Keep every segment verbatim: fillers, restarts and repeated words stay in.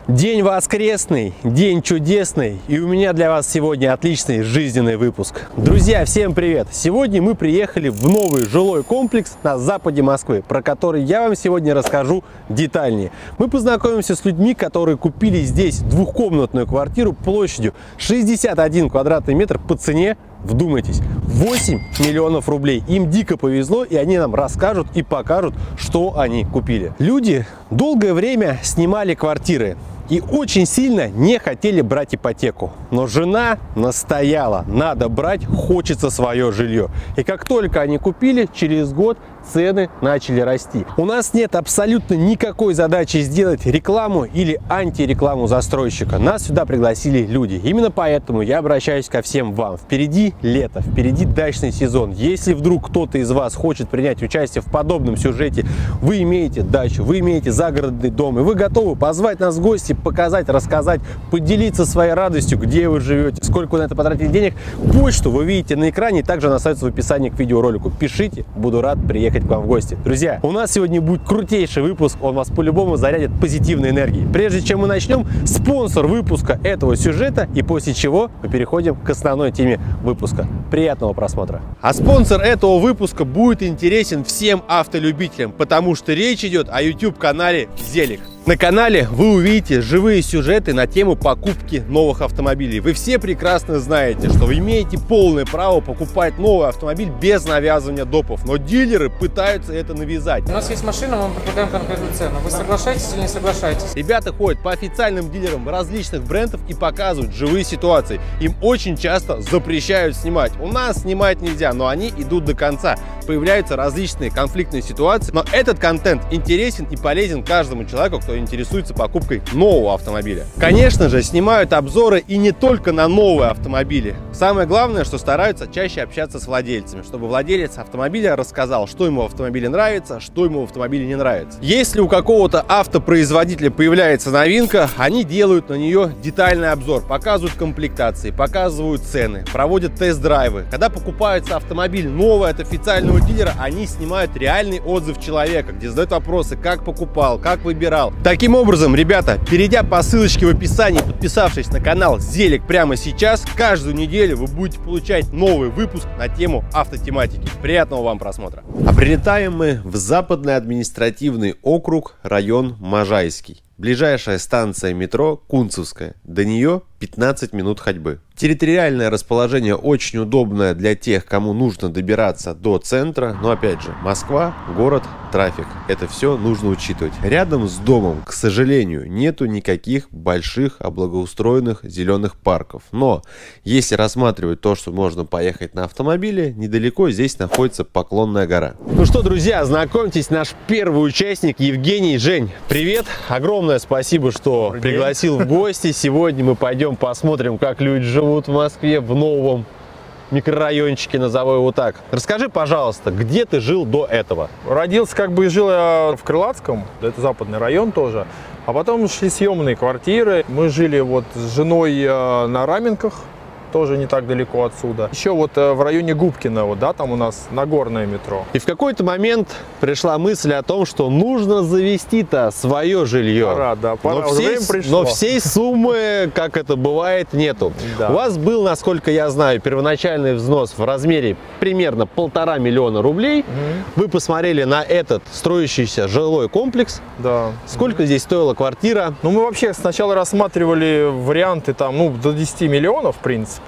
День воскресный, день чудесный, и у меня для вас сегодня отличный жизненный выпуск. Друзья, всем привет! Сегодня мы приехали в новый жилой комплекс на западе Москвы, про который я вам сегодня расскажу детальнее. Мы познакомимся с людьми, которые купили здесь двухкомнатную квартиру площадью шестьдесят один квадратный метр по цене, вдумайтесь, восемь миллионов рублей. Им дико повезло, и они нам расскажут и покажут, что они купили. Люди долгое время снимали квартиры и очень сильно не хотели брать ипотеку. Но жена настояла, надо брать, хочется свое жилье. И как только они купили, через год цены начали расти. У нас нет абсолютно никакой задачи сделать рекламу или антирекламу застройщика. Нас сюда пригласили люди. Именно поэтому я обращаюсь ко всем вам. Впереди лето, впереди дачный сезон. Если вдруг кто-то из вас хочет принять участие в подобном сюжете, вы имеете дачу, вы имеете загородный дом, и вы готовы позвать нас в гости, показать, рассказать, поделиться своей радостью, где вы живете, сколько вы на это потратили денег, почту вы видите на экране, также она остается в описании к видеоролику. Пишите, буду рад приехать к вам в гости. Друзья, у нас сегодня будет крутейший выпуск, он вас по-любому зарядит позитивной энергией. Прежде чем мы начнем, спонсор выпуска этого сюжета, и после чего мы переходим к основной теме выпуска. Приятного просмотра. А спонсор этого выпуска будет интересен всем автолюбителям, потому что речь идет о YouTube-канале Зелик. На канале вы увидите живые сюжеты на тему покупки новых автомобилей. Вы все прекрасно знаете, что вы имеете полное право покупать новый автомобиль без навязывания допов, но дилеры пытаются это навязать. У нас есть машина, мы предлагаем конкретную цену. Вы соглашаетесь или не соглашаетесь? Ребята ходят по официальным дилерам различных брендов и показывают живые ситуации. Им очень часто запрещают снимать. У нас снимать нельзя, но они идут до конца. Появляются различные конфликтные ситуации, но этот контент интересен и полезен каждому человеку, кто интересуется покупкой нового автомобиля. Конечно же, снимают обзоры и не только на новые автомобили. Самое главное, что стараются чаще общаться с владельцами, чтобы владелец автомобиля рассказал, что ему в автомобиле нравится, что ему в автомобиле не нравится. Если у какого-то автопроизводителя появляется новинка, они делают на нее детальный обзор, показывают комплектации, показывают цены, проводят тест-драйвы. Когда покупается автомобиль новый от официального дилера, они снимают реальный отзыв человека, где задают вопросы, как покупал, как выбирал. Таким образом, ребята, перейдя по ссылочке в описании, подписавшись на канал Зелик прямо сейчас, каждую неделю вы будете получать новый выпуск на тему автотематики. Приятного вам просмотра. А прилетаем мы в Западный административный округ, район Можайский. Ближайшая станция метро Кунцевская. До нее пятнадцать минут ходьбы. Территориальное расположение очень удобное для тех, кому нужно добираться до центра. Но опять же, Москва, город, трафик. Это все нужно учитывать. Рядом с домом, к сожалению, нету никаких больших облагоустроенных зеленых парков. Но если рассматривать то, что можно поехать на автомобиле, недалеко здесь находится Поклонная гора. Ну что, друзья, знакомьтесь, наш первый участник Евгений. Жень, привет! Огромное спасибо, что пригласил в гости. Сегодня мы пойдем посмотрим, как люди живут в Москве, в новом микрорайончике, назову его так. Расскажи, пожалуйста, где ты жил до этого? Родился, как бы, жил я в Крылатском, это западный район тоже. А потом шли съемные квартиры. Мы жили вот с женой на Раменках, тоже не так далеко отсюда. Еще вот в районе Губкина, вот, да, там у нас Нагорное метро. И в какой-то момент пришла мысль о том, что нужно завести-то свое жилье. Пора, да, пора. Но, всей, но всей суммы, как это бывает, нету. Да. У вас был, насколько я знаю, первоначальный взнос в размере примерно полтора миллиона рублей. Угу. Вы посмотрели на этот строящийся жилой комплекс. Да. Сколько угу. здесь стоила квартира? Ну, мы вообще сначала рассматривали варианты там, ну, до десяти миллионов, в принципе.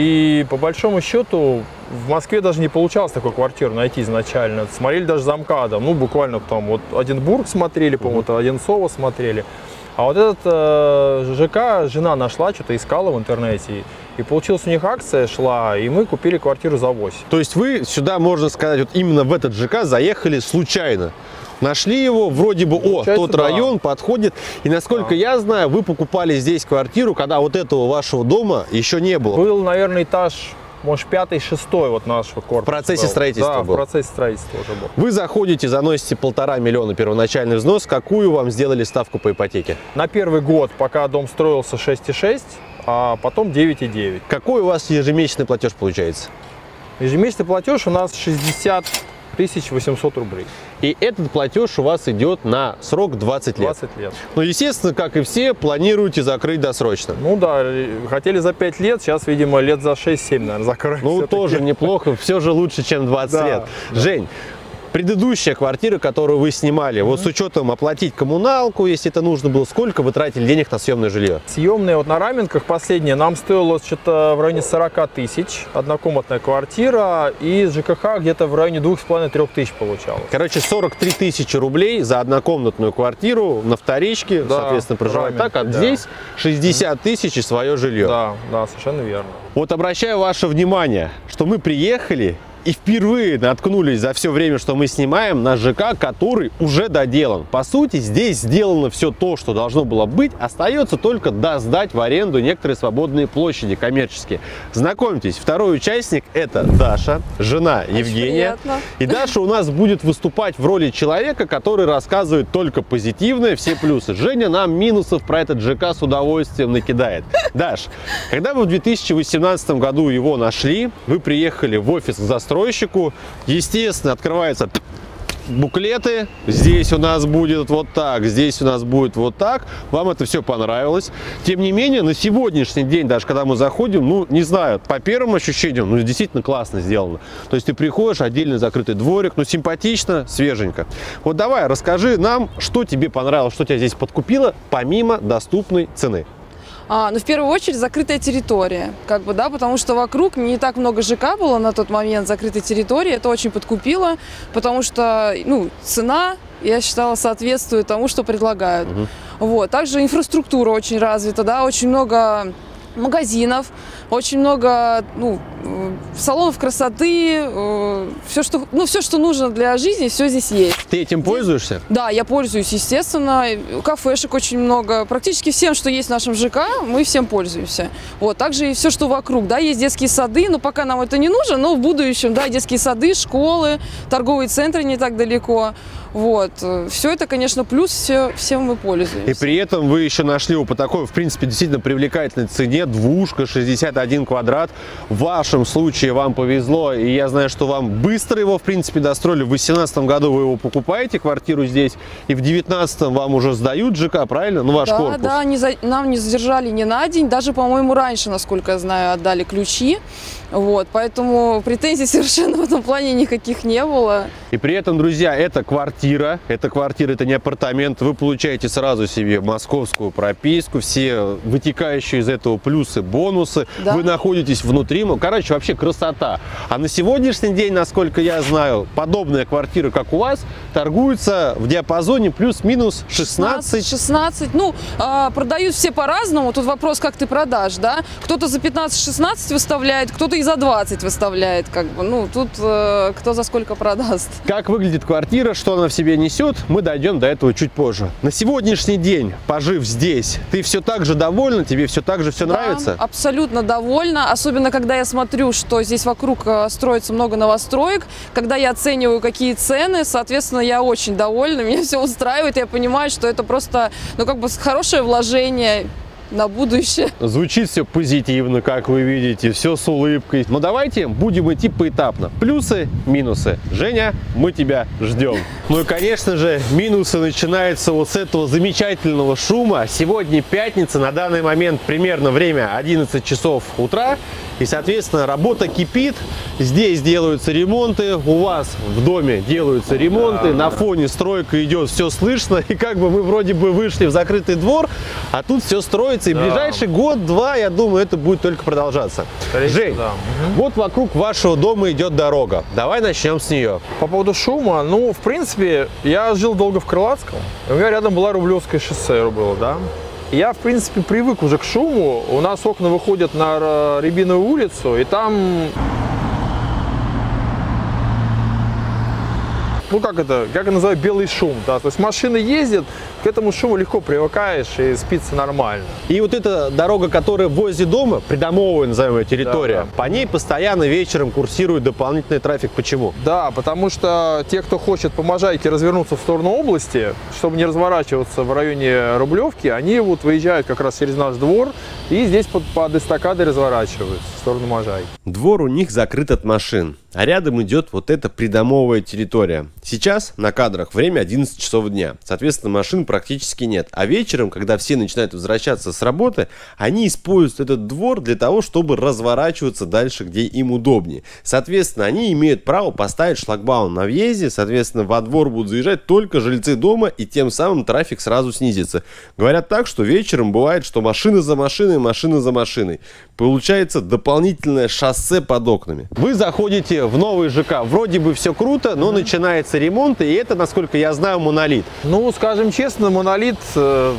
И по большому счету в Москве даже не получалось такую квартиру найти изначально. Смотрели даже за МКАДом, ну буквально там вот Одинбург смотрели, по-моему, mm-hmm. Одинцово смотрели. А вот этот э, ЖК жена нашла, что-то искала в интернете. И получилась у них акция шла, и мы купили квартиру за восемь. То есть вы сюда, можно сказать, вот именно в этот ЖК заехали случайно? Нашли его, вроде бы, о, тот да. район подходит. И насколько да. я знаю, вы покупали здесь квартиру, когда вот этого вашего дома еще не было. Был, наверное, этаж, может, пятый, шестой вот нашего корпуса. В процессе был. строительства да, был? в процессе строительства уже был. Вы заходите, заносите полтора миллиона первоначальный взнос. Какую вам сделали ставку по ипотеке? На первый год, пока дом строился, шесть и шесть, а потом девять и девять. Какой у вас ежемесячный платеж получается? Ежемесячный платеж у нас шестьдесят тысяч восемьсот рублей. И этот платеж у вас идет на срок двадцать лет. двадцать лет. Ну, естественно, как и все, планируете закрыть досрочно. Ну да, хотели за пять лет, сейчас, видимо, лет за шесть-семь, наверное, закроем. Ну, тоже неплохо, все же лучше, чем двадцать Да, лет. да. Жень, предыдущая квартира, которую вы снимали, mm-hmm. вот с учетом оплатить коммуналку, если это нужно было, сколько вы тратили денег на съемное жилье? Съемные вот на Раменках последние нам стоило что-то в районе сорока тысяч, однокомнатная квартира, и с ЖКХ где-то в районе двух с половиной-трёх тысяч получалось. Короче, сорок три тысячи рублей за однокомнатную квартиру на вторичке, да, соответственно, проживать так, а да. здесь шестьдесят тысяч и свое жилье. Да, да, совершенно верно. Вот обращаю ваше внимание, что мы приехали и впервые наткнулись за все время, что мы снимаем, на ЖК, который уже доделан. По сути, здесь сделано все то, что должно было быть. Остается только досдать в аренду некоторые свободные площади коммерческие. Знакомьтесь, второй участник – это Даша, жена Очень Евгения. Приятно. И Даша у нас будет выступать в роли человека, который рассказывает только позитивное, все плюсы. Женя нам минусов про этот ЖК с удовольствием накидает. Даш, когда вы в две тысячи восемнадцатом году его нашли, вы приехали в офис к застройщику, застройщику, естественно, открываются буклеты. Здесь у нас будет вот так, здесь у нас будет вот так. Вам это все понравилось. Тем не менее, на сегодняшний день, даже когда мы заходим, ну, не знаю, по первым ощущениям, ну, действительно классно сделано. То есть ты приходишь, отдельный закрытый дворик, ну, симпатично, свеженько. Вот давай, расскажи нам, что тебе понравилось, что тебя здесь подкупило, помимо доступной цены. А, ну, в первую очередь, закрытая территория, как бы, да, потому что вокруг не так много ЖК было на тот момент закрытой территории, это очень подкупило, потому что, ну, цена, я считала, соответствует тому, что предлагают. Угу. Вот, также инфраструктура очень развита, да, очень много магазинов, очень много, ну, салонов красоты, э, все, что, ну, все, что нужно для жизни, все здесь есть. Ты этим пользуешься? Да, я пользуюсь, естественно. Кафешек очень много. Практически всем, что есть в нашем ЖК, мы всем пользуемся. Вот, также и все, что вокруг. Да, есть детские сады, но пока нам это не нужно, но в будущем, да, детские сады, школы, торговые центры не так далеко. Вот. Все это, конечно, плюс, все, всем мы пользуемся. И при этом вы еще нашли его по такой, в принципе, действительно привлекательной цене. Двушка, шестьдесят один квадрат. В вашем случае вам повезло, и я знаю, что вам быстро его, в принципе, достроили. В две тысячи восемнадцатом году вы его покупаете, квартиру здесь, и в две тысячи девятнадцатом вам уже сдают ЖК, правильно? Ну, ваш да, корпус. Да, не за... нам не задержали ни на день. Даже, по-моему, раньше, насколько я знаю, отдали ключи. Вот, поэтому претензий совершенно в этом плане никаких не было. И при этом, друзья, это квартира, это квартира, это не апартамент. Вы получаете сразу себе московскую прописку, все вытекающие из этого плюсы, бонусы. Да. Вы находитесь внутри, ну, короче, вообще красота. А на сегодняшний день, насколько я знаю, подобная квартира, как у вас, торгуется в диапазоне плюс-минус шестнадцать. шестнадцать, ну, э, продают все по-разному. Тут вопрос, как ты продашь, да? Кто-то за пятнадцать-шестнадцать выставляет, кто-то и за двадцать выставляет, как бы, ну, тут э, кто за сколько продаст. Как выглядит квартира, что она в себе несет, мы дойдем до этого чуть позже. На сегодняшний день, пожив здесь, ты все так же довольна, тебе все так же все да, нравится? Абсолютно довольна, особенно когда я смотрю, что здесь вокруг строится много новостроек, когда я оцениваю, какие цены, соответственно, я очень довольна, меня все устраивает, я понимаю, что это просто, ну, как бы хорошее вложение на будущее. Звучит все позитивно, как вы видите, все с улыбкой. Но давайте будем идти поэтапно. Плюсы, минусы. Женя, мы тебя ждем. Ну и, конечно же, минусы начинаются вот с этого замечательного шума. Сегодня пятница, на данный момент примерно время одиннадцать часов утра. И, соответственно, работа кипит. Здесь делаются ремонты, у вас в доме делаются ремонты. На фоне стройка идет, все слышно. И как бы мы вроде бы вышли в закрытый двор, а тут все строится. И да. ближайший год-два, я думаю, это будет только продолжаться. Скорее, Жень, да. угу. вот вокруг вашего дома идет дорога. Давай начнем с нее. По поводу шума, ну, в принципе, я жил долго в Крылатском. У меня рядом была Рублевское шоссе было, да. Я, в принципе, привык уже к шуму. У нас окна выходят на Рябиновую улицу, и там... Ну, как это, как я называю, белый шум, да, то есть машины ездят, к этому шуму легко привыкаешь и спится нормально. И вот эта дорога, которая возле дома, придомовая, назовем ее, территория, Да, да. по ней постоянно вечером курсирует дополнительный трафик. Почему? Да, потому что те, кто хочет по Можайке развернуться в сторону области, чтобы не разворачиваться в районе Рублевки, они вот выезжают как раз через наш двор и здесь под, под эстакадой разворачиваются в сторону Можайки. Двор у них закрыт от машин, а рядом идет вот эта придомовая территория. Сейчас на кадрах время одиннадцать часов дня, соответственно, машин практически нет. А вечером, когда все начинают возвращаться с работы, они используют этот двор для того, чтобы разворачиваться дальше, где им удобнее. Соответственно, они имеют право поставить шлагбаум на въезде, соответственно, во двор будут заезжать только жильцы дома, и тем самым трафик сразу снизится. Говорят так, что вечером бывает, что машина за машиной, машина за машиной. Получается дополнительное шоссе под окнами. Вы заходите в новый ЖК, вроде бы все круто, но начинается ремонт, и это, насколько я знаю, монолит. Ну, скажем честно, монолит э,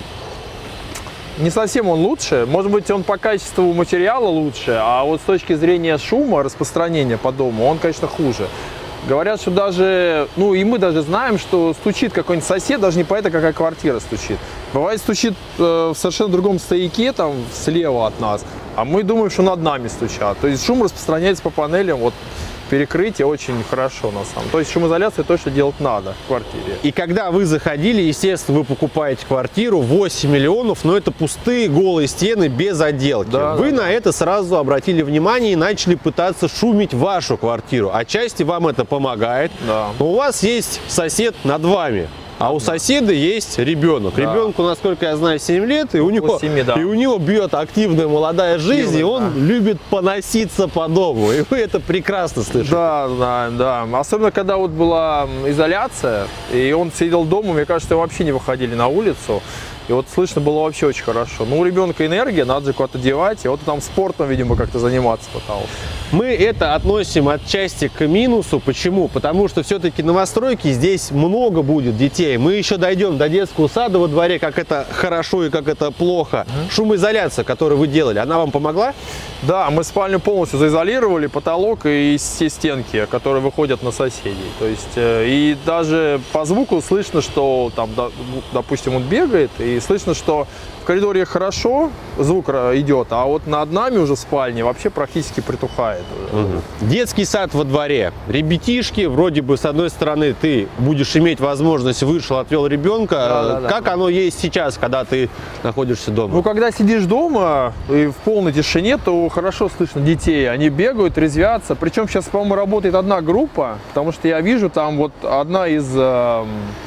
не совсем он лучше. Может быть, он по качеству материала лучше, а вот с точки зрения шума, распространения по дому, он, конечно, хуже. Говорят, что даже, ну и мы даже знаем, что стучит какой-нибудь сосед, даже не по это, какая квартира стучит. Бывает, стучит э, в совершенно другом стояке, там, слева от нас, а мы думаем, что над нами стучат. То есть шум распространяется по панелям, вот, перекрытие очень хорошо на самом деле. То есть шумоизоляцию точно делать надо в квартире. И когда вы заходили, естественно, вы покупаете квартиру восемь миллионов, но это пустые голые стены без отделки. Да, вы да, на да. это сразу обратили внимание и начали пытаться шумить вашу квартиру. Отчасти вам это помогает. Да. Но у вас есть сосед над вами. А у соседа есть ребенок. Да. Ребенку, насколько я знаю, семь лет, и у него, семи, да. и у него бьет активная молодая жизнь, Активная, и он да. любит поноситься по дому. И вы это прекрасно слышите. Да, да, да. Особенно, когда вот была изоляция, и он сидел дома, мне кажется, вообще не выходили на улицу. И вот слышно было вообще очень хорошо. Ну, у ребенка энергия, надо же куда-то девать. И вот там спортом, видимо, как-то заниматься пытался. Мы это относим отчасти к минусу. Почему? Потому что все-таки новостройки, здесь много будет детей. Мы еще дойдем до детского сада во дворе, как это хорошо и как это плохо. Mm-hmm. Шумоизоляция, которую вы делали, она вам помогла? Да, мы спальню полностью заизолировали, потолок и все стенки, которые выходят на соседей. То есть, э, и даже по звуку слышно, что там, да, допустим, он бегает, и слышно, что в коридоре хорошо звук идет, а вот над нами уже в спальне вообще практически притухает. Угу. Детский сад во дворе. Ребятишки, вроде бы, с одной стороны, ты будешь иметь возможность, вышел, отвел ребенка. Да, да, как да. оно есть сейчас, когда ты находишься дома? Ну, когда сидишь дома и в полной тишине, то хорошо слышно детей. Они бегают, резвятся. Причем сейчас, по-моему, работает одна группа, потому что я вижу, там вот одна из... Э,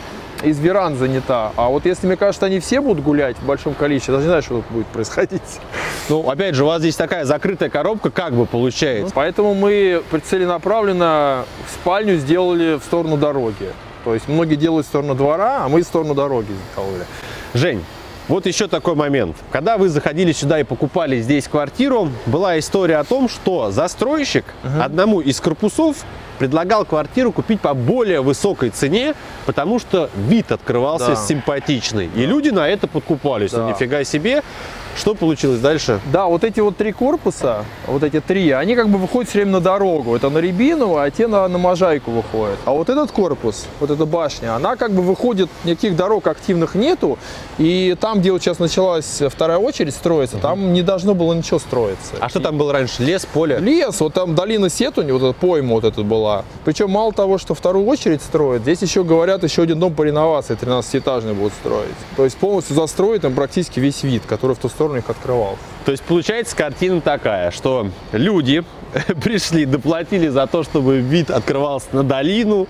из веранд занята. А вот если, мне кажется, они все будут гулять в большом количестве, даже не знаю, что тут будет происходить. Ну, опять же, у вас здесь такая закрытая коробка, как бы получается. Поэтому мы целенаправленно в спальню сделали в сторону дороги. То есть многие делают в сторону двора, а мы в сторону дороги сделали. Жень, вот еще такой момент. Когда вы заходили сюда и покупали здесь квартиру, была история о том, что застройщик uh-huh. одному из корпусов предлагал квартиру купить по более высокой цене, потому что вид открывался да. симпатичный. И люди на это подкупались. Да. Ну, нифига себе. Что получилось дальше? Да, вот эти вот три корпуса, вот эти три, они как бы выходят все время на дорогу. Это на Рябиново, а те на, на Можайку выходят. А вот этот корпус, вот эта башня, она как бы выходит, никаких дорог активных нету. И там, где вот сейчас началась вторая очередь строиться, там не должно было ничего строиться. А что там было раньше? Лес, поле? Лес, вот там долина Сетунь, вот эта пойма вот эта была. Причем мало того, что вторую очередь строят, здесь еще говорят, еще один дом по реновации тринадцатиэтажный будут строить. То есть полностью застроить там практически весь вид, который в ту сторону их открывал. То есть получается картина такая, что люди пришли, доплатили за то, чтобы вид открывался на долину.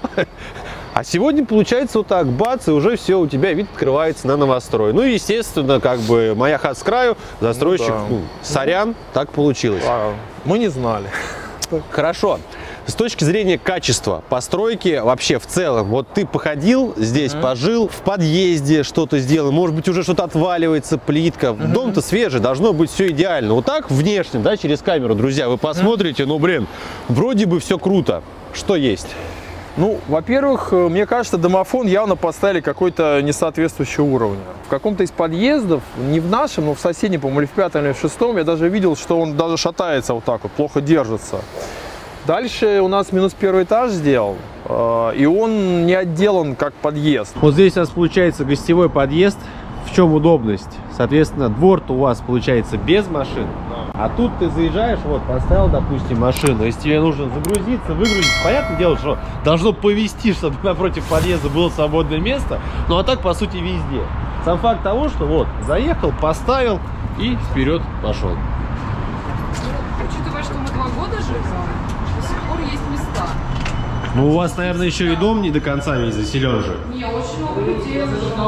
А сегодня получается вот так, бац, и уже все, у тебя вид открывается на новострой. Ну, естественно, как бы моя хата с краю, застройщик, ну, да. ну, сорян, ну, так получилось. А, мы не знали. Хорошо. С точки зрения качества постройки вообще в целом, вот ты походил здесь, mm-hmm. пожил, в подъезде что-то сделал, может быть, уже что-то отваливается, плитка. Mm-hmm. Дом-то свежий, должно быть все идеально. Вот так внешне, да, через камеру, друзья, вы посмотрите, mm-hmm. ну, блин, вроде бы все круто. Что есть? Ну, во-первых, мне кажется, домофон явно поставили какой-то несоответствующий уровню. В каком-то из подъездов, не в нашем, но в соседнем, по-моему, или в пятом, или в шестом, я даже видел, что он даже шатается вот так вот, плохо держится. Дальше у нас минус первый этаж сделал. И он не отделан как подъезд. Вот здесь у нас получается гостевой подъезд. В чем удобность? Соответственно, двор-то у вас получается без машин. А тут ты заезжаешь, вот, поставил, допустим, машину. Если тебе нужно загрузиться, выгрузить, понятное дело, что должно повезти, чтобы напротив подъезда было свободное место. Ну а так, по сути, везде. Сам факт того, что вот, заехал, поставил и вперед пошел. Учитывая, что мы два года живем, до сих пор есть места. Ну, у вас, наверное, еще и дом не до конца не заселен же. Не, очень много людей.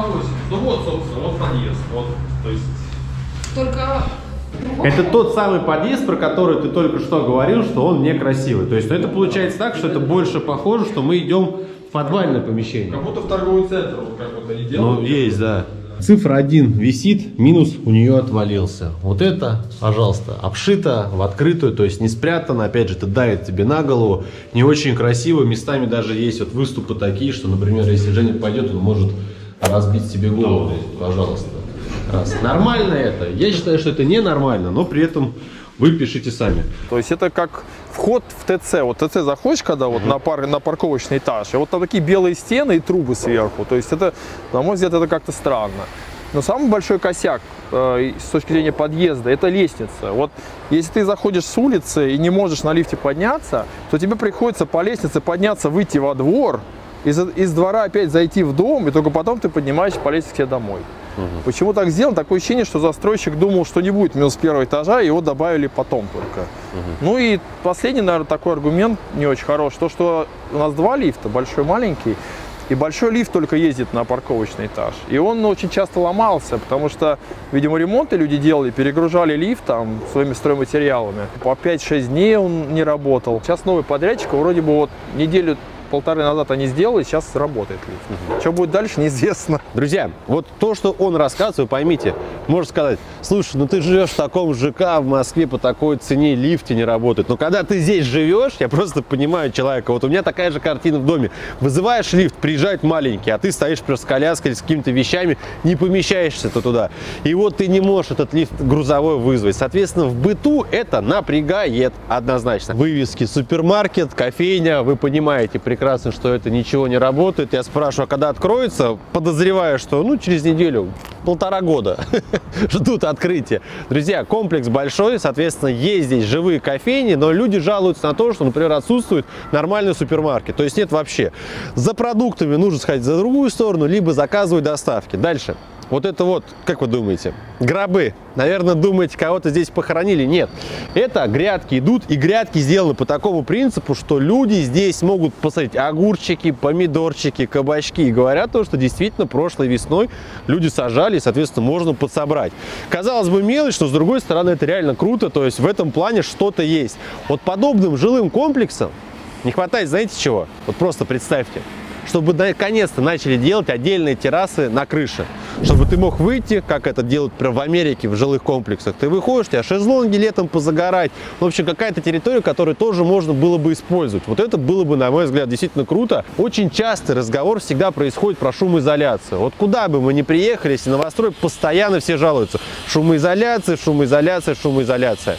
Ну вот, собственно, вот подъезд. Вот, то есть... Только... Это тот самый подъезд, про который ты только что говорил, что он некрасивый. То есть, ну, это получается так, что это больше похоже, что мы идем в подвальное помещение. Как будто в торговый центр, вот как вот они делают. Ну, есть, да. Цифра один висит, минус у нее отвалился. Вот это, пожалуйста, обшито в открытую, то есть не спрятано. Опять же, это давит тебе на голову. Не очень красиво. Местами даже есть вот выступы такие, что, например, если Женя пойдет, он может разбить себе голову. Пожалуйста. Раз. Нормально это? Я считаю, что это ненормально, но при этом вы пишите сами. То есть это как вход в ТЦ. Вот ТЦ заходишь, когда вот на, пар, на парковочный этаж, и вот там такие белые стены и трубы сверху. То есть это, на мой взгляд, это как-то странно. Но самый большой косяк э, с точки зрения подъезда – это лестница. Вот если ты заходишь с улицы и не можешь на лифте подняться, то тебе приходится по лестнице подняться, выйти во двор, из, из двора опять зайти в дом, и только потом ты поднимаешься по лестнице к себе домой. Угу. Почему так сделано? Такое ощущение, что застройщик думал, что не будет минус первого этажа, и его добавили потом только. Угу. Ну и последний, наверное, такой аргумент не очень хороший. То, что у нас два лифта, большой и маленький, и большой лифт только ездит на парковочный этаж. И он очень часто ломался, потому что, видимо, ремонты люди делали, перегружали лифт там своими стройматериалами. По пять-шесть дней он не работал. Сейчас новый подрядчик, вроде бы вот неделю полторы назад они сделали, сейчас работает лифт. Угу. Что будет дальше, неизвестно. Друзья, вот то, что он рассказывает, вы поймите, можно сказать, слушай, ну ты живешь в таком ЖК в Москве, по такой цене лифте не работает. Но когда ты здесь живешь, я просто понимаю человека, вот у меня такая же картина в доме. Вызываешь лифт, приезжает маленький, а ты стоишь просто с коляской или с какими-то вещами, не помещаешься-то туда. И вот ты не можешь этот лифт грузовой вызвать. Соответственно, в быту это напрягает однозначно. Вывески супермаркет, кофейня, вы понимаете прекрасно, прекрасно, что это ничего не работает. Я спрашиваю, а когда откроется, подозреваю, что ну через неделю, полтора года ждут открытия. Друзья, комплекс большой, соответственно, есть здесь живые кофейни, но люди жалуются на то, что, например, отсутствует нормальный супермаркет. То есть нет вообще. За продуктами нужно сходить за другую сторону, либо заказывать доставки. Дальше. Вот это вот, как вы думаете, гробы. Наверное, думаете, кого-то здесь похоронили? Нет. Это грядки идут, и грядки сделаны по такому принципу, что люди здесь могут посадить огурчики, помидорчики, кабачки. И говорят то, что действительно прошлой весной люди сажали, и, соответственно, можно подсобрать. Казалось бы, мелочь, но с другой стороны, это реально круто. То есть в этом плане что-то есть. Вот подобным жилым комплексам не хватает, знаете чего? Вот просто представьте. Чтобы наконец-то начали делать отдельные террасы на крыше. Чтобы ты мог выйти, как это делают прям в Америке, в жилых комплексах. Ты выходишь, у тебя шезлонги летом позагорать. В общем, какая-то территория, которую тоже можно было бы использовать. Вот это было бы, на мой взгляд, действительно круто. Очень часто разговор всегда происходит про шумоизоляцию. Вот куда бы мы ни приехали, если новострой, постоянно все жалуются. Шумоизоляция, шумоизоляция, шумоизоляция.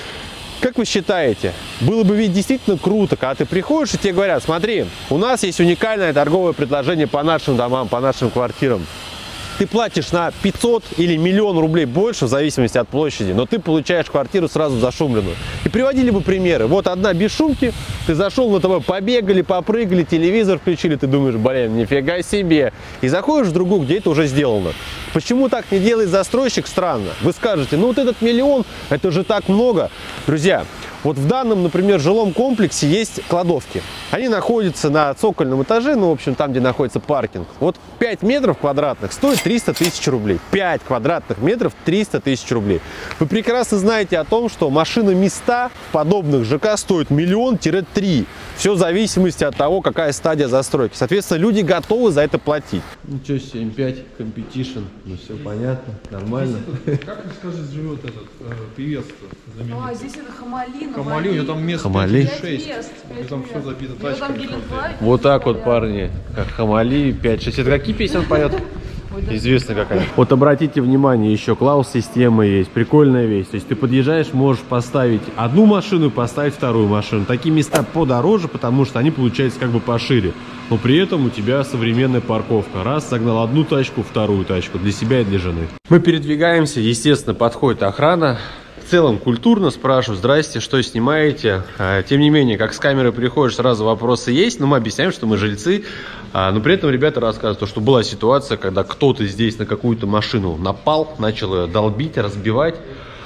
Как вы считаете, было бы ведь действительно круто, когда ты приходишь и тебе говорят, смотри, у нас есть уникальное торговое предложение по нашим домам, по нашим квартирам. Ты платишь на пятьсот или миллион рублей больше, в зависимости от площади, но ты получаешь квартиру сразу зашумленную. И приводили бы примеры. Вот одна без шумки, ты зашел, на тобой побегали, попрыгали, телевизор включили, ты думаешь, блин, нифига себе. И заходишь в другую, где это уже сделано. Почему так не делает застройщик? Странно. Вы скажете, ну вот этот миллион, это же так много. Друзья, вот в данном, например, жилом комплексе есть кладовки. Они находятся на цокольном этаже, ну, в общем, там, где находится паркинг. Вот пять метров квадратных стоит триста тысяч рублей. пять квадратных метров триста тысяч рублей. Вы прекрасно знаете о том, что машина-места в подобных ЖК стоят миллион-три. Все в зависимости от того, какая стадия застройки. Соответственно, люди готовы за это платить. Ничего, семь пять, competition, ну все понятно, нормально. Как, скажи, живет этот э, певец? А, здесь это Хамали. Хамали, у него там место Хамали. шесть. И там все забито тачками. Вот так вот, парни, как Хамали, пять шесть. Это какие песни он поет? Известно какая. Вот обратите внимание, еще клаус-система есть, прикольная вещь. То есть ты подъезжаешь, можешь поставить одну машину и поставить вторую машину. Такие места подороже, потому что они получаются как бы пошире. Но при этом у тебя современная парковка. Раз, загнал одну тачку, вторую тачку для себя и для жены. Мы передвигаемся, естественно, подходит охрана. В целом культурно спрашиваю: здрасте, что снимаете? Тем не менее, как с камеры приходишь, сразу вопросы есть, но мы объясняем, что мы жильцы. Но при этом ребята рассказывают, что была ситуация, когда кто-то здесь на какую-то машину напал, начал ее долбить, разбивать.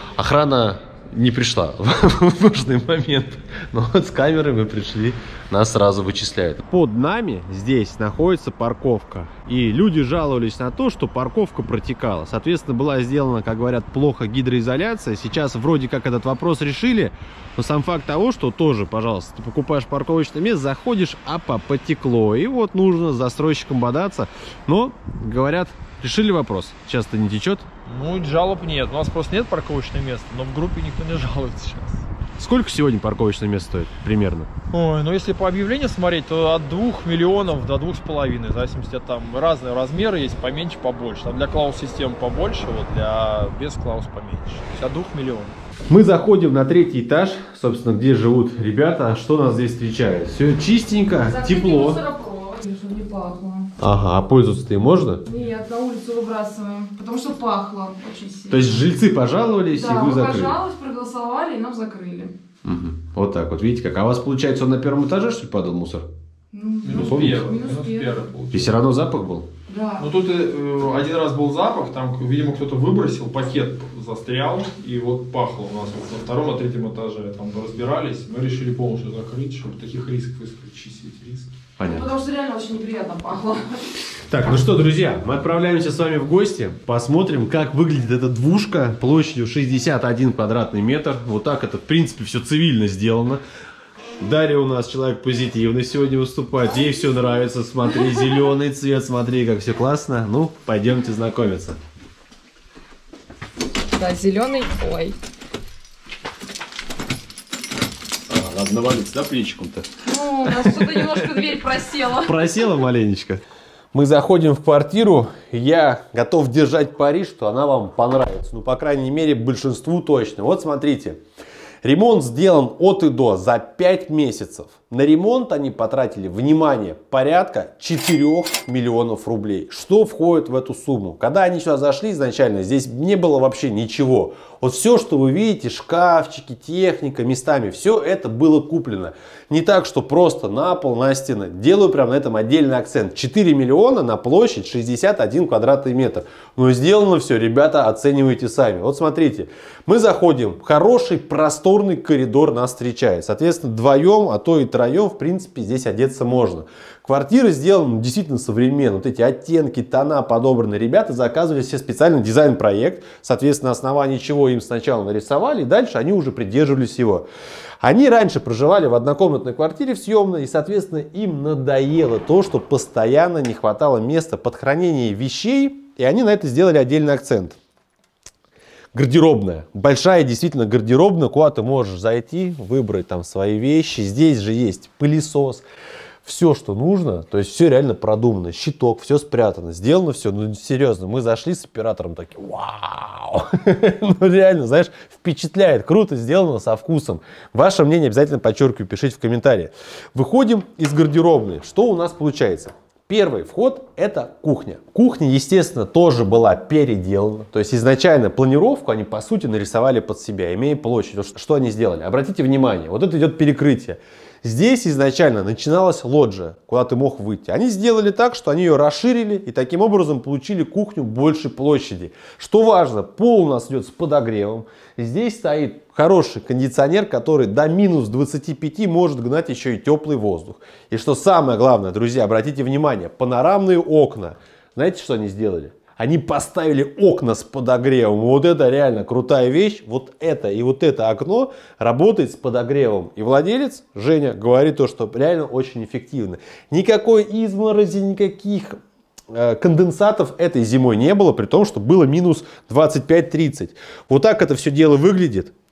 Охрана не пришла в нужный момент, но вот с камерой мы пришли, нас сразу вычисляют. Под нами здесь находится парковка, и люди жаловались на то, что парковка протекала. Соответственно, была сделана, как говорят, плохо гидроизоляция. Сейчас вроде как этот вопрос решили, но сам факт того, что тоже, пожалуйста, ты покупаешь парковочное место, заходишь, апа, потекло, и вот нужно с застройщиком бодаться. Но, говорят, решили вопрос, часто не течет. Ну, жалоб нет. У нас просто нет парковочного места, но в группе никто не жалуется сейчас. Сколько сегодня парковочное место стоит примерно? Ой, ну если по объявлению смотреть, то от двух миллионов до двух с половиной. В зависимости от там разные размеры есть, поменьше, побольше. Там для клаус-систем побольше, вот для без клаус поменьше. То есть от двух миллионов. Мы заходим на третий этаж, собственно, где живут ребята. Что нас здесь встречает? Все чистенько, закрытый тепло. Чтобы не пахло. Ага, а пользоваться-то и можно? Нет, на улицу выбрасываем, потому что пахло очень сильно. То есть жильцы пожаловались, да, и вы закрыли? Да, мы пожаловались, проголосовали, и нам закрыли. Угу. Вот так вот, видите как. А у вас, получается, он на первом этаже, что ли, падал мусор? Ну, минус первый. Минус первый. И все равно запах был? Да. Ну тут э, один раз был запах, там, видимо, кто-то выбросил, пакет застрял, и вот пахло у нас вот на втором, на третьем этаже. Там разбирались, мы решили полностью закрыть, чтобы таких рисков исключить эти риски. Понятно. Потому что реально очень неприятно пахло. Так, ну что, друзья, мы отправляемся с вами в гости. Посмотрим, как выглядит эта двушка площадью шестьдесят один квадратный метр. Вот так это, в принципе, все цивильно сделано. Дарья у нас человек позитивный сегодня выступает. Ей все нравится. Смотри, зеленый цвет, смотри, как все классно. Ну, пойдемте знакомиться. Да, зеленый. Ой. А, надо навалиться, да, плечиком-то? Ну, у нас что-то немножко дверь просела. Просела маленечко. Мы заходим в квартиру. Я готов держать пари, что она вам понравится. Ну, по крайней мере, большинству точно. Вот смотрите. Ремонт сделан от и до за пять месяцев. На ремонт они потратили, внимание, порядка четырёх миллионов рублей. Что входит в эту сумму? Когда они сюда зашли изначально, здесь не было вообще ничего. Вот все, что вы видите, шкафчики, техника, местами, все это было куплено. Не так, что просто на пол, на стены. Делаю прям на этом отдельный акцент. четыре миллиона на площадь шестьдесят один квадратный метр. Но сделано все, ребята, оценивайте сами. Вот смотрите, мы заходим, хороший просторный коридор нас встречает. Соответственно, вдвоем, а то и троем, в принципе, здесь одеться можно. Квартира сделана действительно современно. Вот эти оттенки, тона подобраны. Ребята заказывали себе специальный дизайн-проект. Соответственно, на основании чего им сначала нарисовали, и дальше они уже придерживались его. Они раньше проживали в однокомнатной квартире в съемной, и, соответственно, им надоело то, что постоянно не хватало места под хранение вещей, и они на это сделали отдельный акцент. Гардеробная. Большая действительно гардеробная, куда ты можешь зайти, выбрать там свои вещи. Здесь же есть пылесос. Все, что нужно, то есть все реально продумано, щиток, все спрятано, сделано все, ну серьезно, мы зашли с оператором такие, вау, ну реально, знаешь, впечатляет, круто сделано, со вкусом. Ваше мнение обязательно, подчеркиваю, пишите в комментариях. Выходим из гардеробной, что у нас получается? Первый вход — это кухня. Кухня, естественно, тоже была переделана. То есть изначально планировку они, по сути, нарисовали под себя, имея площадь. Что они сделали? Обратите внимание, вот это идет перекрытие. Здесь изначально начиналась лоджия, куда ты мог выйти. Они сделали так, что они ее расширили и таким образом получили кухню большей площади. Что важно, пол у нас идет с подогревом. Здесь стоит хороший кондиционер, который до минус двадцати пяти может гнать еще и теплый воздух. И что самое главное, друзья, обратите внимание, панорамные окна. Знаете, что они сделали? Они поставили окна с подогревом. Вот это реально крутая вещь. Вот это и вот это окно работает с подогревом. И владелец, Женя, говорит то, что реально очень эффективно. Никакой изморози, никаких э, конденсатов этой зимой не было, при том, что было минус двадцать пять тридцать. Вот так это все дело выглядит. То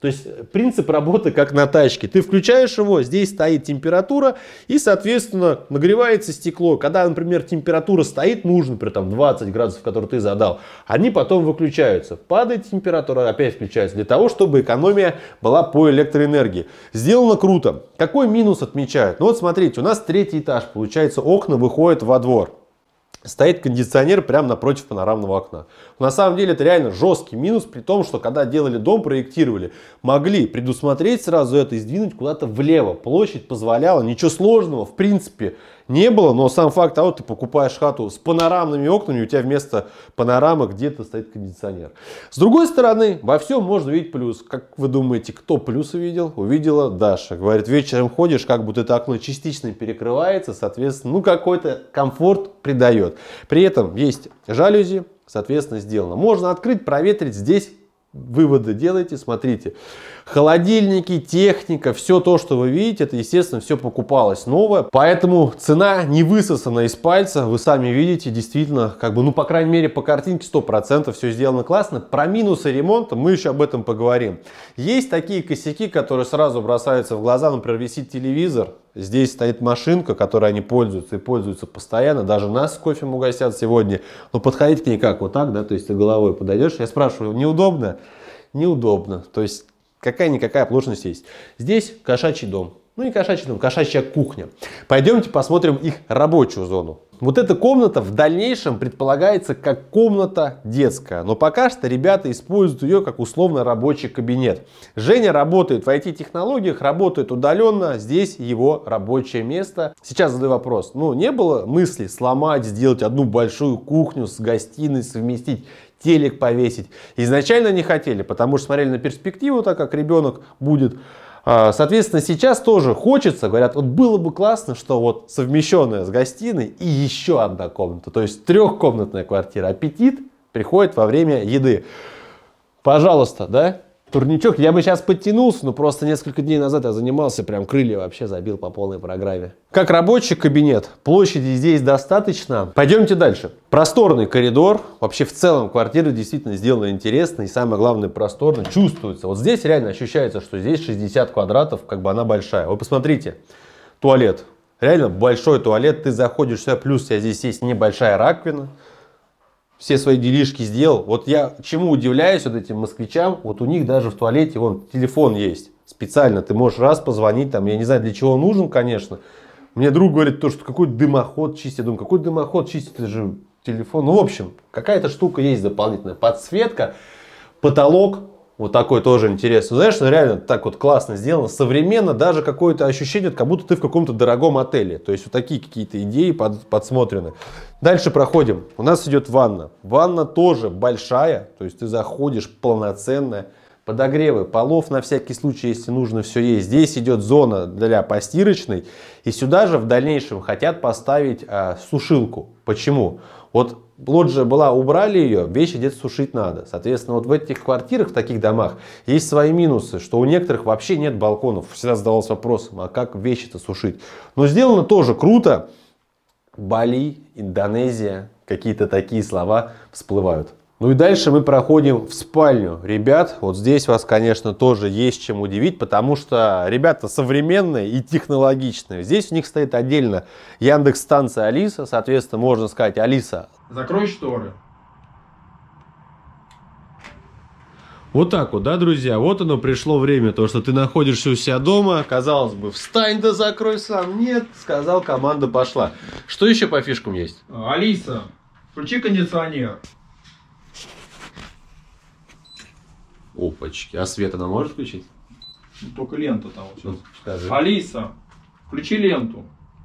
То есть принцип работы как на тачке. Ты включаешь его, здесь стоит температура и, соответственно, нагревается стекло. Когда, например, температура стоит, нужно, например, там двадцать градусов, которые ты задал, они потом выключаются. Падает температура, опять включается, для того, чтобы экономия была по электроэнергии. Сделано круто. Какой минус отмечают? Ну вот смотрите, у нас третий этаж, получается, окна выходят во двор. Стоит кондиционер прямо напротив панорамного окна. На самом деле это реально жесткий минус, при том, что когда делали дом, проектировали, могли предусмотреть сразу это и сдвинуть куда-то влево. Площадь позволяла, ничего сложного в принципе не было, но сам факт того, ты покупаешь хату с панорамными окнами, у тебя вместо панорамы где-то стоит кондиционер. С другой стороны, во всем можно видеть плюс. Как вы думаете, кто плюс увидел? Увидела Даша. Говорит, вечером ходишь, как будто это окно частично перекрывается, соответственно, ну какой-то комфорт придает. При этом есть жалюзи, соответственно, сделано. Можно открыть, проветрить, здесь выводы делайте, смотрите. Холодильники, техника, все то, что вы видите, это, естественно, все покупалось новое. Поэтому цена не высосана из пальца. Вы сами видите, действительно, как бы, ну, по крайней мере, по картинке сто процентов все сделано классно. Про минусы ремонта мы еще об этом поговорим. Есть такие косяки, которые сразу бросаются в глаза. Например, висит телевизор. Здесь стоит машинка, которой они пользуются и пользуются постоянно. Даже нас с кофе угостят сегодня. Но подходить к ней как? Вот так, да? То есть ты головой подойдешь. Я спрашиваю, неудобно? Неудобно. То есть какая-никакая оплошность есть. Здесь кошачий дом. Ну не кошачий дом, кошачья кухня. Пойдемте посмотрим их рабочую зону. Вот эта комната в дальнейшем предполагается как комната детская. Но пока что ребята используют ее как условно рабочий кабинет. Женя работает в ай ти-технологиях, работает удаленно. Здесь его рабочее место. Сейчас задаю вопрос. Ну не было мысли сломать, сделать одну большую кухню с гостиной, совместить, телек повесить? Изначально не хотели, потому что смотрели на перспективу, так как ребенок будет. Соответственно, сейчас тоже хочется, говорят, вот было бы классно, что вот совмещенная с гостиной и еще одна комната. То есть трехкомнатная квартира. Аппетит приходит во время еды. Пожалуйста, да? Турничок. Я бы сейчас подтянулся, но просто несколько дней назад я занимался, прям крылья вообще забил по полной программе. Как рабочий кабинет. Площади здесь достаточно. Пойдемте дальше. Просторный коридор. Вообще в целом квартира действительно сделана интересно. И самое главное, просторно. Чувствуется. Вот здесь реально ощущается, что здесь шестьдесят квадратов, как бы она большая. Вы посмотрите. Туалет. Реально большой туалет. Ты заходишь сюда, плюс у тебя здесь есть небольшая раковина. Все свои делишки сделал. Вот я чему удивляюсь вот этим москвичам. Вот у них даже в туалете вон телефон есть. Специально ты можешь раз позвонить. Там, я не знаю, для чего он нужен, конечно. Мне друг говорит, то, что какой дымоход чистит. Я думаю, какой дымоход чистит? Это же телефон. Ну, в общем, какая-то штука есть дополнительная. Подсветка, потолок. Вот такой тоже интересный. Знаешь, ну, реально так вот классно сделано. Современно, даже какое-то ощущение, как будто ты в каком-то дорогом отеле. То есть вот такие какие-то идеи под, подсмотрены. Дальше проходим. У нас идет ванна. Ванна тоже большая. То есть ты заходишь полноценная. Подогревы полов на всякий случай, если нужно, все есть. Здесь идет зона для постирочной. И сюда же в дальнейшем хотят поставить а, сушилку. Почему? Вот лоджия была, убрали ее, вещи где-то сушить надо. Соответственно, вот в этих квартирах, в таких домах, есть свои минусы, что у некоторых вообще нет балконов. Всегда задавался вопросом, а как вещи-то сушить? Но сделано тоже круто. Бали, Индонезия, какие-то такие слова всплывают. Ну и дальше мы проходим в спальню. Ребят, вот здесь вас, конечно, тоже есть чем удивить, потому что ребята современные и технологичные. Здесь у них стоит отдельно Яндекс-станция Алиса, соответственно, можно сказать: Алиса, закрой шторы. Вот так вот, да, друзья? Вот оно, пришло время, то, что ты находишься у себя дома. Казалось бы, встань да закрой сам. Нет, сказал, команда пошла. Что еще по фишкам есть? Алиса, включи кондиционер. Опачки, а свет она может включить? Только лента там вот сейчас. Ну, скажи. Алиса, включи ленту.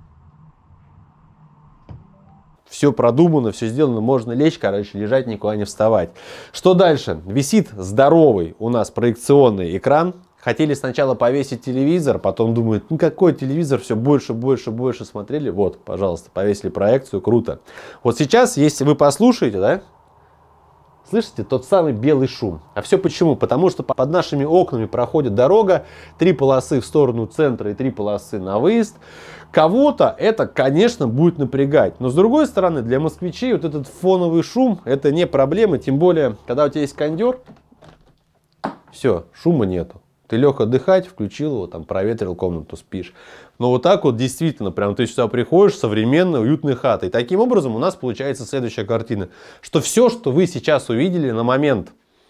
Все продумано, все сделано, можно лечь, короче, лежать, никуда не вставать. Что дальше? Висит здоровый у нас проекционный экран. Хотели сначала повесить телевизор, потом думают, ну какой телевизор, все больше, больше, больше смотрели. Вот, пожалуйста, повесили проекцию, круто. Вот сейчас, если вы послушаете, да, слышите тот самый белый шум. А все почему? Потому что под нашими окнами проходит дорога, три полосы в сторону центра и три полосы на выезд. Кого-то это, конечно, будет напрягать. Но с другой стороны, для москвичей вот этот фоновый шум, это не проблема. Тем более, когда у тебя есть кондер, все, шума нету. Ты лег отдыхать, включил его, там, проветрил комнату, спишь. Но вот так вот действительно, прям ты сюда приходишь, современная, уютная хата. И таким образом у нас получается следующая картина. Что все, что вы сейчас увидели на момент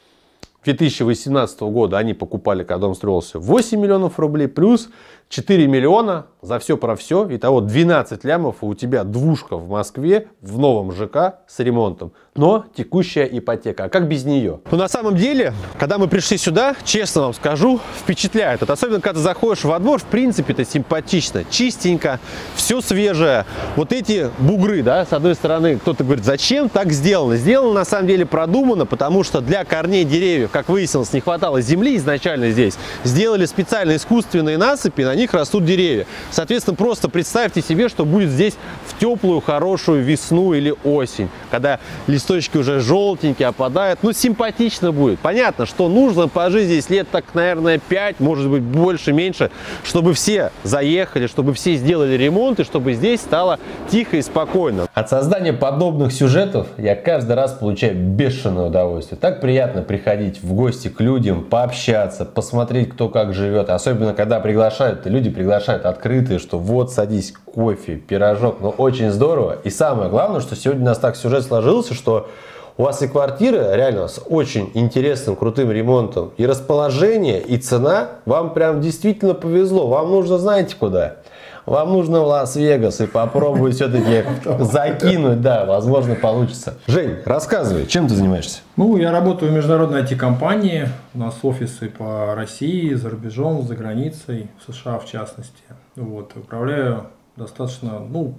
две тысячи восемнадцатого года, они покупали, когда дом строился, восемь миллионов рублей, плюс четыре миллиона за все про все. Итого двенадцать лямов, и у тебя двушка в Москве, в новом ЖК с ремонтом. Но текущая ипотека. А как без нее? Ну, на самом деле, когда мы пришли сюда, честно вам скажу, впечатляет. Это особенно, когда ты заходишь во двор, в принципе, это симпатично, чистенько, все свежее. Вот эти бугры, да, с одной стороны, кто-то говорит, зачем так сделано? Сделано, на самом деле, продумано, потому что для корней деревьев, как выяснилось, не хватало земли изначально здесь. Сделали специально искусственные насыпи, на них растут деревья. Соответственно, просто представьте себе, что будет здесь в теплую, хорошую весну или осень, когда листочки уже желтенькие опадают. Ну, симпатично будет. Понятно, что нужно пожить здесь лет так, наверное, пять, может быть, больше, меньше, чтобы все заехали, чтобы все сделали ремонт и чтобы здесь стало тихо и спокойно. От создания подобных сюжетов я каждый раз получаю бешеное удовольствие. Так приятно приходить в гости к людям, пообщаться, посмотреть, кто как живет. Особенно, когда приглашают, люди приглашают открытые, что вот, садись, кофе, пирожок. Ну, очень здорово. И самое главное, что сегодня у нас так сюжет сложился, что у вас и квартира реально с очень интересным, крутым ремонтом, и расположение, и цена. Вам прям действительно повезло. Вам нужно, знаете, куда? Вам нужно в Лас-Вегас и попробовать все-таки закинуть, да, возможно, получится. Жень, рассказывай, чем ты занимаешься? Ну, я работаю в международной ай ти-компании. У нас офисы по России, за рубежом, за границей, в США в частности. Вот, управляю достаточно, ну,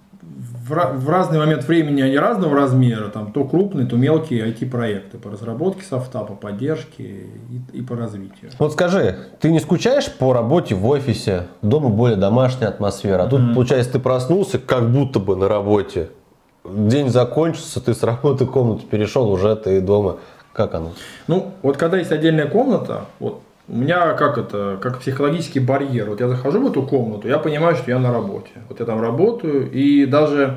в, в разный момент времени они разного размера, там то крупные, то мелкие ай ти-проекты по разработке софта, по поддержке и, и по развитию. Вот скажи, ты не скучаешь по работе в офисе? Дома более домашняя атмосфера, а тут, mm-hmm. получается, ты проснулся как будто бы на работе. День закончился, ты с работы в комнату перешел, уже ты дома. Как оно? Ну, вот когда есть отдельная комната, вот у меня как это, как психологический барьер. Вот я захожу в эту комнату, я понимаю, что я на работе. Вот я там работаю, и даже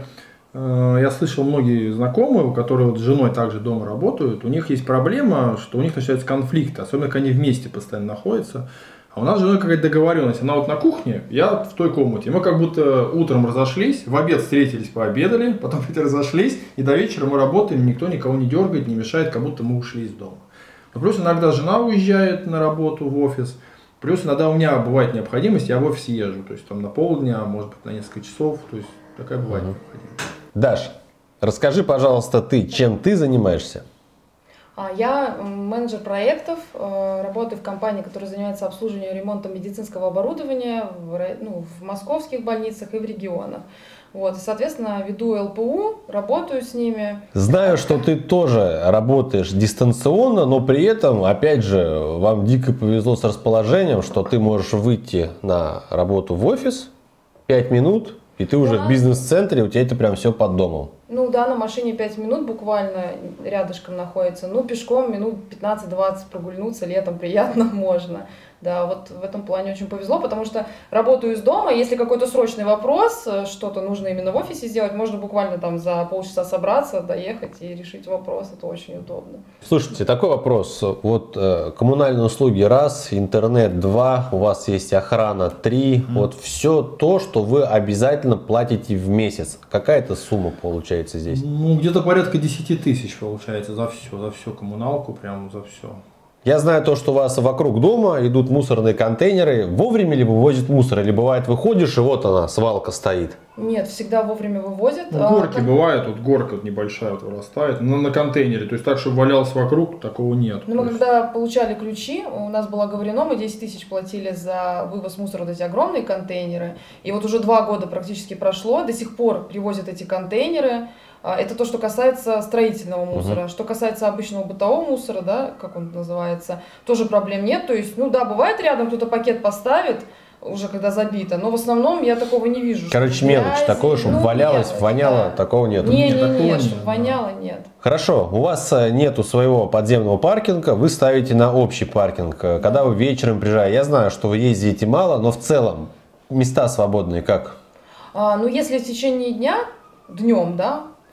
э, я слышал многие знакомые, которые вот с женой также дома работают, у них есть проблема, что у них начинаются конфликты, особенно когда они вместе постоянно находятся. А у нас с женой какая-то договоренность. Она вот на кухне, я в той комнате. Мы как будто утром разошлись, в обед встретились, пообедали, потом опять разошлись, и до вечера мы работаем, никто никого не дергает, не мешает, как будто мы ушли из дома. Но плюс иногда жена уезжает на работу в офис, плюс иногда у меня бывает необходимость, я в офис езжу, то есть там на полдня, может быть на несколько часов, то есть такая бывает uh-huh. необходимость. Даш, расскажи, пожалуйста, ты, чем ты занимаешься? Я менеджер проектов, работаю в компании, которая занимается обслуживанием и ремонтом медицинского оборудования в, ну, в московских больницах и в регионах. Вот, и, соответственно, веду эл пэ у, работаю с ними. Знаю, что ты тоже работаешь дистанционно, но при этом, опять же, вам дико повезло с расположением, что ты можешь выйти на работу в офис пять минут, и ты уже да. в бизнес-центре, у тебя это прям все под домом. Ну да, на машине пять минут буквально рядышком находится. Ну, пешком минут пятнадцать-двадцать прогульнуться летом приятно можно. Да, вот в этом плане очень повезло, потому что работаю из дома, если какой-то срочный вопрос, что-то нужно именно в офисе сделать, можно буквально там за полчаса собраться, доехать и решить вопрос, это очень удобно. Слушайте, такой вопрос, вот э, коммунальные услуги раз, интернет два, у вас есть охрана три, mm-hmm. вот все то, что вы обязательно платите в месяц, какая-то сумма получается здесь? Ну, где-то порядка десять тысяч получается за все, за всю коммуналку, прям за все. Я знаю то, что у вас вокруг дома идут мусорные контейнеры. Вовремя ли вывозят мусор? Или бывает выходишь, и вот она, свалка стоит? Нет, всегда вовремя вывозят. Ну, горки а, бывают, вот горка вот небольшая вот вырастает, но на контейнере. То есть так, чтобы валялось вокруг, такого нет. Ну, мы когда получали ключи, у нас было оговорено, мы десять тысяч платили за вывоз мусора, вот эти огромные контейнеры. И вот уже два года практически прошло, до сих пор привозят эти контейнеры. Это то, что касается строительного мусора. Uh-huh. Что касается обычного бытового мусора, да, как он называется, тоже проблем нет. То есть, ну да, бывает рядом кто-то пакет поставит, уже когда забито, но в основном я такого не вижу. Короче, мелочь, грязи, такое, чтобы ну, валялось, мелочь, воняло, да. такого нет. Не, не, не, нет, чтобы воняло, нет. Хорошо, у вас нету своего подземного паркинга, вы ставите на общий паркинг. Когда вы вечером приезжаете, я знаю, что вы ездите мало, но в целом места свободные как? А, ну, если в течение дня, днем, да,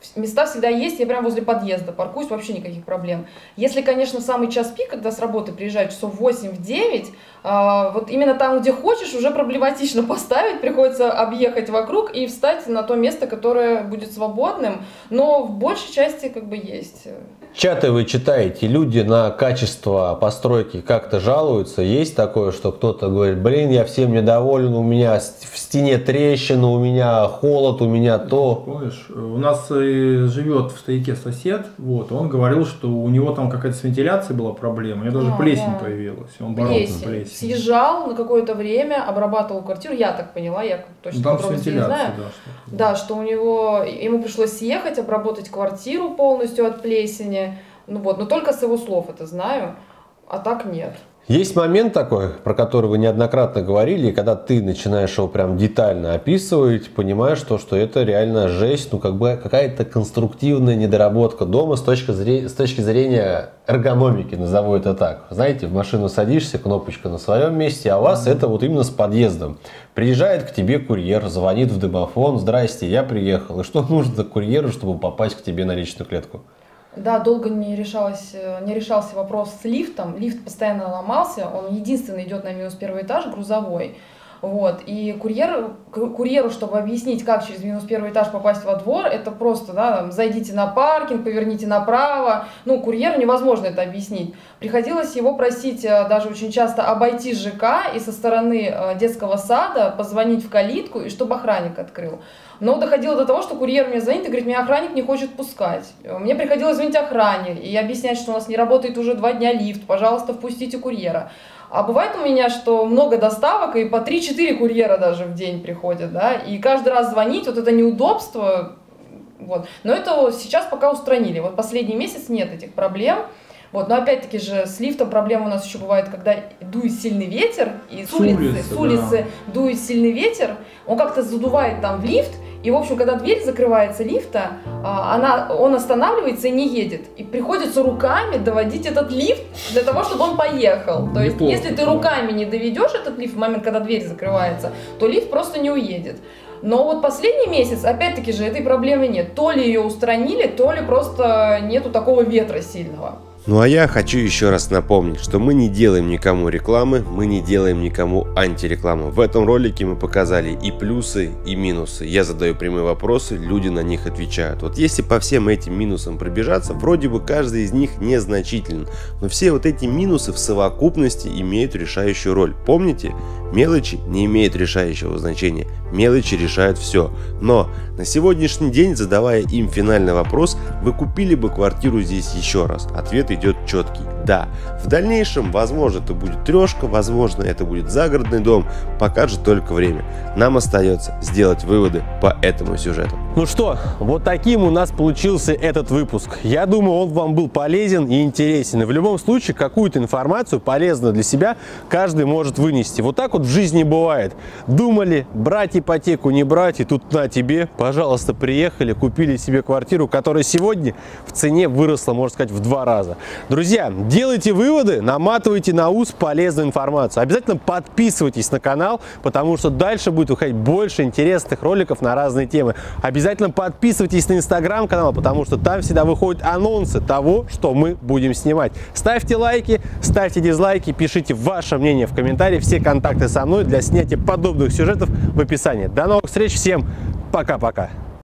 места всегда есть, я прям возле подъезда паркуюсь, вообще никаких проблем. Если, конечно, самый час пик, когда с работы приезжаю часов восемь-девять, вот именно там, где хочешь, уже проблематично поставить, приходится объехать вокруг и встать на то место, которое будет свободным, но в большей части как бы есть. Чаты вы читаете, люди на качество постройки как-то жалуются? Есть такое, что кто-то говорит, блин, я всем недоволен, у меня в стене трещина, у меня холод, у меня то. Помнишь, у нас живет в стояке сосед, вот, он говорил, что у него там какая-то с вентиляцией была проблема, у него даже а, плесень да. появилась, он боролся с плесенью. Съезжал на какое-то время, обрабатывал квартиру, я так поняла, я точно там подробности не знаю. Да, что, да, что у него, ему пришлось съехать, обработать квартиру полностью от плесени. Ну вот, но только с его слов это знаю, а так нет. Есть момент такой, про который вы неоднократно говорили, и когда ты начинаешь его прям детально описывать, понимаешь, то, что это реально жесть, ну как бы какая-то конструктивная недоработка дома с точки зрения, с точки зрения эргономики, назову это так. Знаете, в машину садишься, кнопочка на своем месте, а у вас mm-hmm. это вот именно с подъездом. Приезжает к тебе курьер, звонит в домофон, здрасте, я приехал. И что нужно курьеру, чтобы попасть к тебе на личную клетку? Да, долго не, решалось, не решался вопрос с лифтом. Лифт постоянно ломался, он единственный идет на минус первый этаж, грузовой. Вот. И курьер, курьеру, чтобы объяснить, как через минус первый этаж попасть во двор, это просто, да, там, зайдите на паркинг, поверните направо. Ну, курьеру невозможно это объяснить. Приходилось его просить даже очень часто обойти ЖК и со стороны детского сада позвонить в калитку, и чтобы охранник открыл. Но доходило до того, что курьер мне звонит и говорит, меня охранник не хочет пускать. Мне приходилось звонить охране и объяснять, что у нас не работает уже два дня лифт, пожалуйста, впустите курьера. А бывает у меня, что много доставок, и по три-четыре курьера даже в день приходят, да, и каждый раз звонить, вот это неудобство, вот. Но это сейчас пока устранили, вот последний месяц нет этих проблем. Вот, но опять-таки же с лифтом проблема у нас еще бывает, когда дует сильный ветер, и с улицы, улицы, с улицы да. дует сильный ветер, он как-то задувает там в лифт, и, в общем, когда дверь закрывается лифта, она, он останавливается и не едет. И приходится руками доводить этот лифт для того, чтобы он поехал. То есть, если ты руками не доведешь этот лифт в момент, когда дверь закрывается, то лифт просто не уедет. Но вот последний месяц, опять-таки же, этой проблемы нет. То ли ее устранили, то ли просто нету такого ветра сильного. Ну а я хочу еще раз напомнить, что мы не делаем никому рекламы, мы не делаем никому антирекламу. В этом ролике мы показали и плюсы, и минусы. Я задаю прямые вопросы, люди на них отвечают. Вот если по всем этим минусам пробежаться, вроде бы каждый из них незначителен. Но все вот эти минусы в совокупности имеют решающую роль. Помните? Мелочи не имеют решающего значения. Мелочи решают все. Но на сегодняшний день, задавая им финальный вопрос, вы купили бы квартиру здесь еще раз? Ответ идет четкий. Да. В дальнейшем, возможно, это будет трешка, возможно, это будет загородный дом. Покажет только время. Нам остается сделать выводы по этому сюжету. Ну что, вот таким у нас получился этот выпуск. Я думаю, он вам был полезен и интересен. И в любом случае, какую-то информацию полезную для себя каждый может вынести. Вот так вот в жизни бывает. Думали, брать ипотеку, не брать, и тут на тебе, пожалуйста, приехали, купили себе квартиру, которая сегодня в цене выросла, можно сказать, в два раза. Друзья, делайте выводы, наматывайте на ус полезную информацию. Обязательно подписывайтесь на канал, потому что дальше будет выходить больше интересных роликов на разные темы. Обязательно подписывайтесь на инстаграм-канал, потому что там всегда выходят анонсы того, что мы будем снимать. Ставьте лайки, ставьте дизлайки, пишите ваше мнение в комментариях. Все контакты со мной для снятия подобных сюжетов в описании. До новых встреч, всем пока-пока.